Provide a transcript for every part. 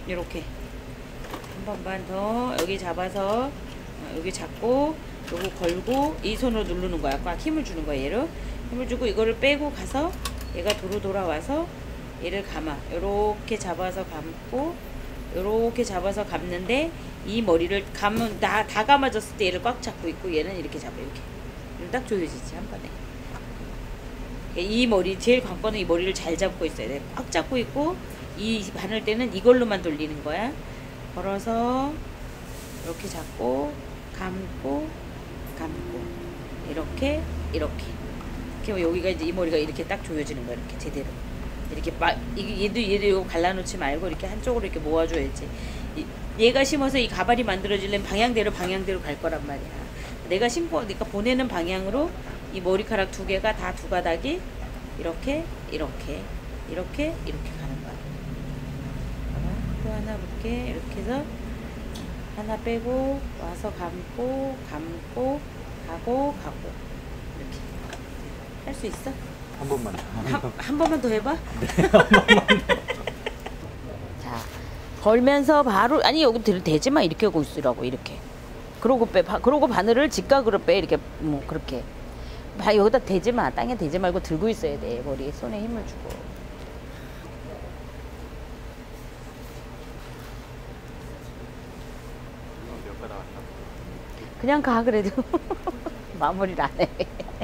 이렇게 한 번만 더 여기 잡아서 여기 잡고 요거 걸고 이 손으로 누르는 거야. 꽉 힘을 주는 거야. 얘를 힘을 주고 이거를 빼고 가서 얘가 도로 돌아와서 얘를 감아. 요렇게 잡아서 감고 요렇게 잡아서 감는데 이 머리를 감은 다 감아졌을 때 얘를 꽉 잡고 있고 얘는 이렇게 잡아. 이렇게 딱 조여지지 한 번에. 이 머리 제일 관건은 이 머리를 잘 잡고 있어야 돼. 꽉 잡고 있고 이 바늘 때는 이걸로만 돌리는 거야. 걸어서 이렇게 잡고 감고 이렇게 여기가 이제 이 머리가 이렇게 딱 조여지는 거야. 이렇게 제대로 이렇게 막 얘도 이거 갈라놓지 말고 이렇게 한쪽으로 이렇게 모아줘야지. 얘가 심어서 이 가발이 만들어지려면 방향대로 갈 거란 말이야. 내가 심고 그러니까 보내는 방향으로 이 머리카락 두 개가 다 두 가닥이 이렇게 가는 거야. 또 하나 볼게. 이렇게 해서 하나 빼고 와서 감고 가고 이렇게 할 수 있어? 한 번만. 한 번만 더 해봐. 네, 한 번만. 자, 걸면서 바로 아니 여기 대지 마. 이렇게 하고 있으라고. 이렇게. 그러고 빼. 그러고 바늘을 직각으로 빼. 이렇게 뭐 그렇게. 여기다 대지 마. 땅에 대지 말고 들고 있어야 돼. 머리에 손에 힘을 주고. 몇 가닥 왔나? 그냥 가 그래도. 마무리를 안 해.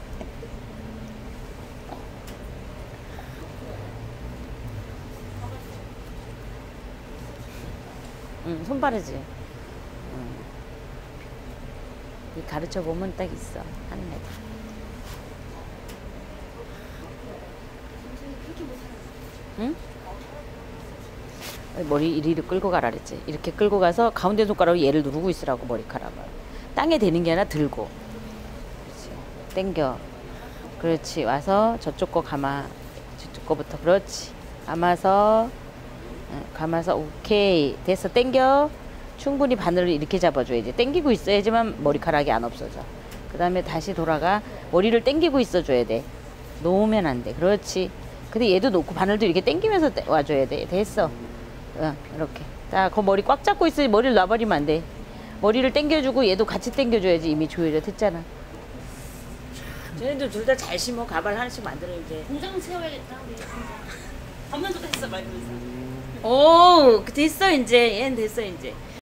응, 손 빠르지. 이 가르쳐 보면 딱 있어. 하는 애들. 응? 머리 이리로 끌고 가라 그랬지. 이렇게 끌고 가서 가운데 손가락으로 얘를 누르고 있으라고 머리카락을. 땅에 대는 게 아니라 들고. 그렇지. 당겨. 그렇지. 와서 저쪽 거 감아. 저쪽 거부터. 그렇지. 감아서 오케이. 됐어. 당겨. 충분히 바늘을 이렇게 잡아줘야지. 당기고 있어야지만 머리카락이 안 없어져. 그 다음에 다시 돌아가. 머리를 당기고 있어줘야 돼. 놓으면 안 돼. 그렇지. 근데 얘도 놓고 바늘도 이렇게 당기면서 와줘야 돼. 됐어. 이렇게. 자, 그 머리 꽉 잡고 있으니 머리를 놔버리면 안 돼. 머리를 당겨주고 얘도 같이 당겨줘야지. 이미 조여져 됐잖아. 쟤네들 둘 다 잘 심어. 가발 하나씩 만들어 이제. 공장 세워야겠다 우리. 밥만 좀 했어 막 이러면서. 오, 됐어 이제. 얘는 됐어 이제.